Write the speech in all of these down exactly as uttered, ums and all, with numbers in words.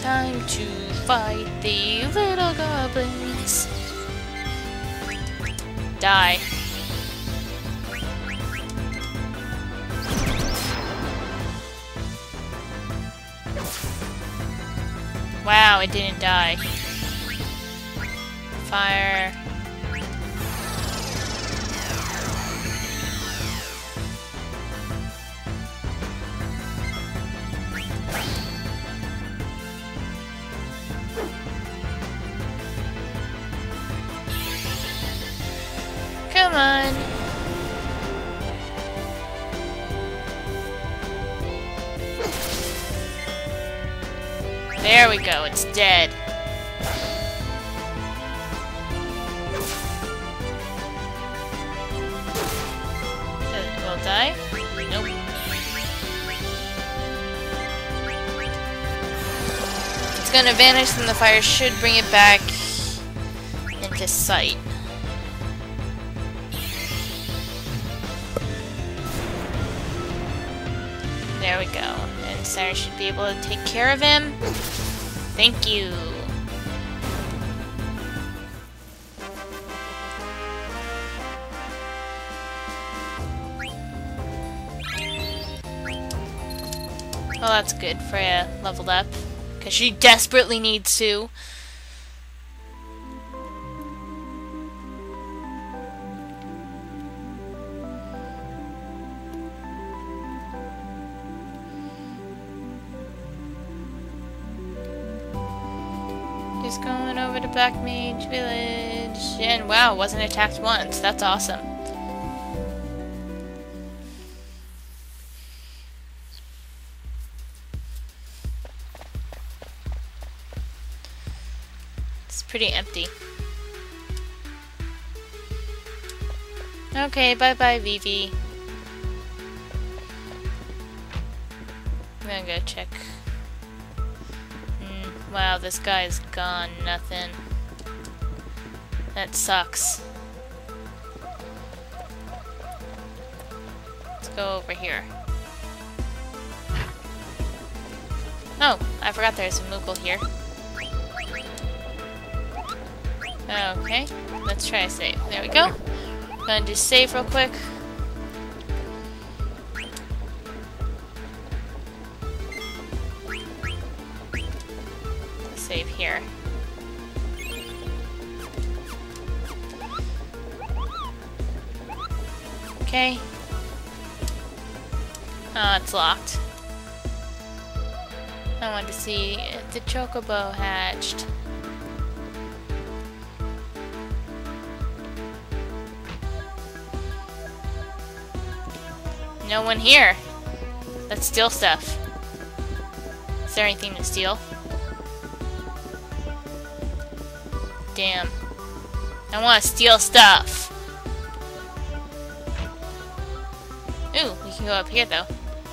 Time to fight the little goblins. Die. Wow, it didn't die. Fire. Come on. There we go, it's dead. Does it will die? Nope. It's gonna vanish and the fire should bring it back into sight. There we go. And Sarah should be able to take care of him. Thank you. Well, that's good. Freya leveled up. Because she desperately needs to. Just going over to Black Mage Village. And wow, wasn't attacked once. That's awesome. It's pretty empty. Okay, bye-bye, Vivi. I'm gonna go check. Mm, wow, this guy's gone. Nothing. That sucks. Let's go over here. Oh, I forgot there's a Moogle here. Okay, let's try a save. There we go. Gonna do save real quick. Save here. Okay. Oh, it's locked. I wanted to see if the Chocobo hatched. No one here. Let's steal stuff. Is there anything to steal? Damn. I want to steal stuff. Ooh, we can go up here though.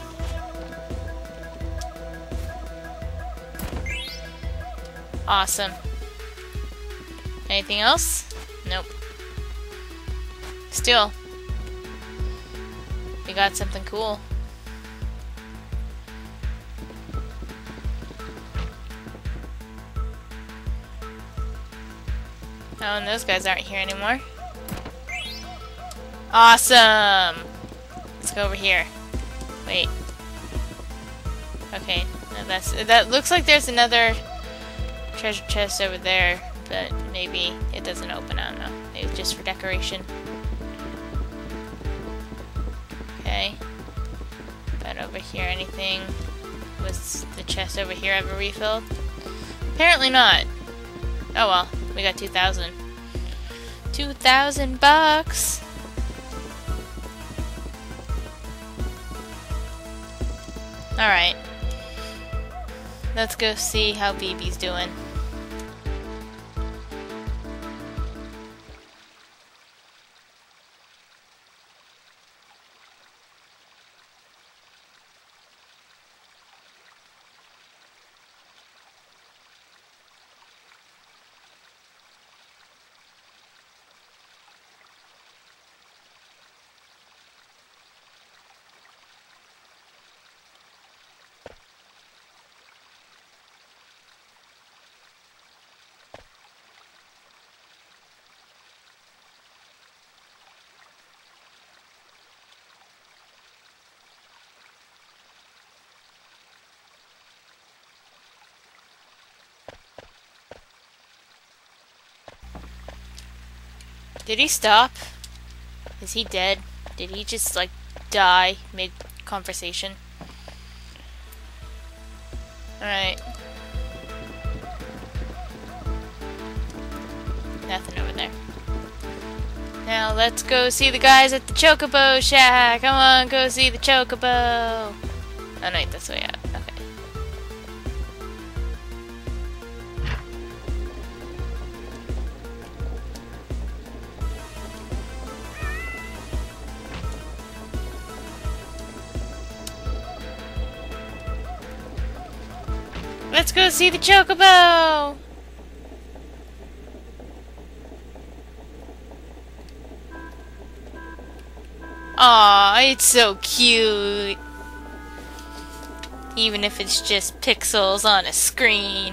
Awesome. Anything else? Nope. Still. We got something cool. Oh, and those guys aren't here anymore. Awesome! Let's go over here. Wait. Okay, no, that's that looks like there's another treasure chest over there, but maybe it doesn't open. I don't know. Maybe it's just for decoration. Okay. But over here, anything? Was the chest over here ever refilled? Apparently not. Oh well, we got two thousand. Two thousand bucks! Alright. Let's go see how B B's doing. Did he stop? Is he dead? Did he just, like, die mid-conversation? Alright. Nothing over there. Now let's go see the guys at the Chocobo Shack. Come on, go see the Chocobo. Oh no, wait, that's the way out. Okay. Let's go see the Chocobo! Aw, it's so cute. Even if it's just pixels on a screen.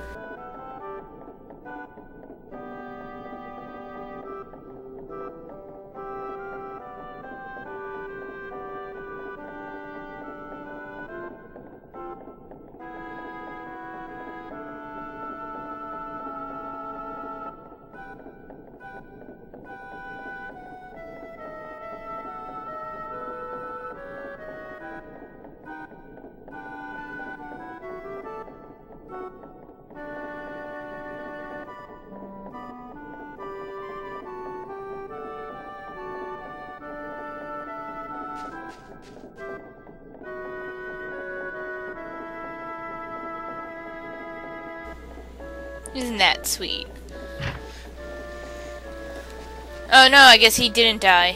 Isn't that sweet? Oh no, I guess he didn't die.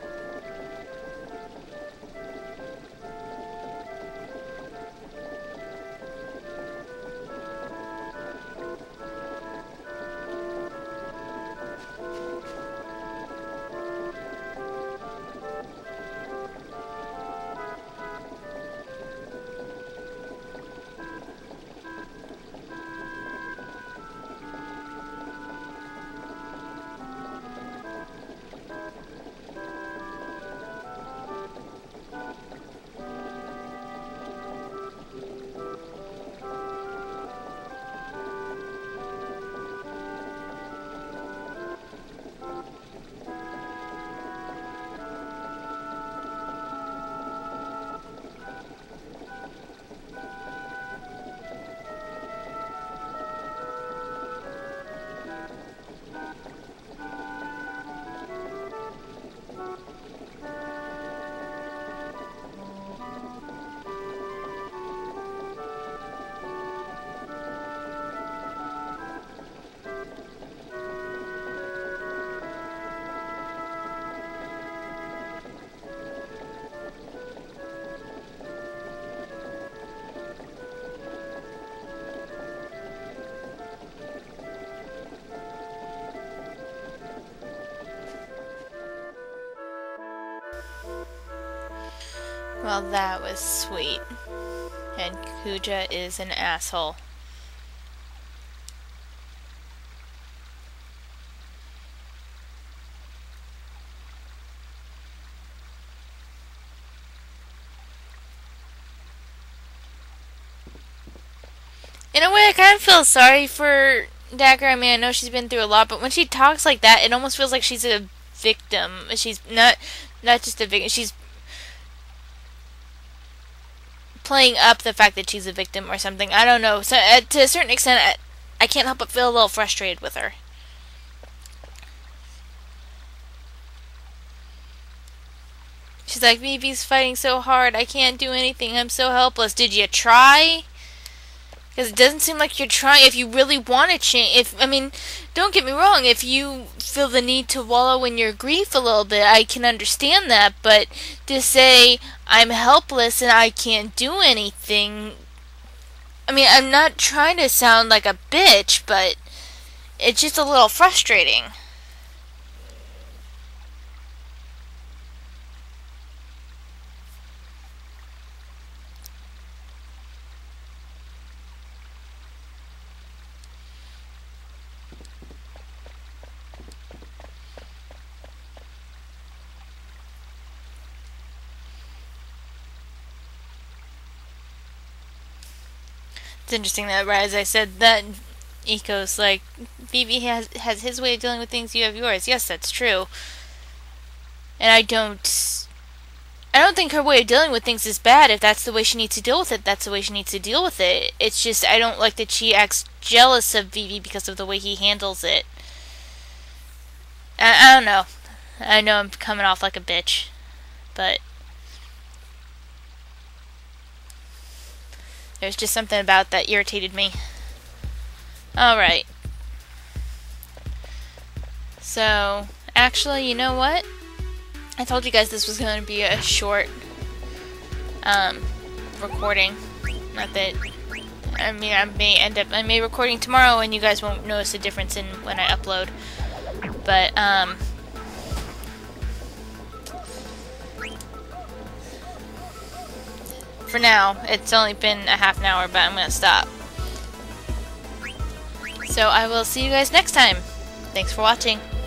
Well, that was sweet. And Kuja is an asshole. In a way, I kind of feel sorry for Dagger. I mean, I know she's been through a lot, but when she talks like that, it almost feels like she's a victim. She's not, not just a victim. She's playing up the fact that she's a victim or something. I don't know. So, uh, to a certain extent, I, I can't help but feel a little frustrated with her. She's like, Vivi's fighting so hard. I can't do anything. I'm so helpless. Did you try? Because it doesn't seem like you're trying. If you really want to change, if I mean, don't get me wrong. If you feel the need to wallow in your grief a little bit, I can understand that. But to say I'm helpless and I can't do anything, I mean, I'm not trying to sound like a bitch, but it's just a little frustrating. It's interesting that right as I said that, Eco's like, Vivi has has his way of dealing with things, you have yours. Yes, that's true. And I don't I don't think her way of dealing with things is bad. If that's the way she needs to deal with it, that's the way she needs to deal with it. It's just I don't like that she acts jealous of Vivi because of the way he handles it. I, I don't know. I know I'm coming off like a bitch, but there's just something about that irritated me. Alright. So, actually, you know what? I told you guys this was going to be a short um, recording. Not that, I mean, I may end up, I may recording tomorrow and you guys won't notice a difference in when I upload. But, um, for now, it's only been a half an hour, but I'm going to stop. So I will see you guys next time. Thanks for watching.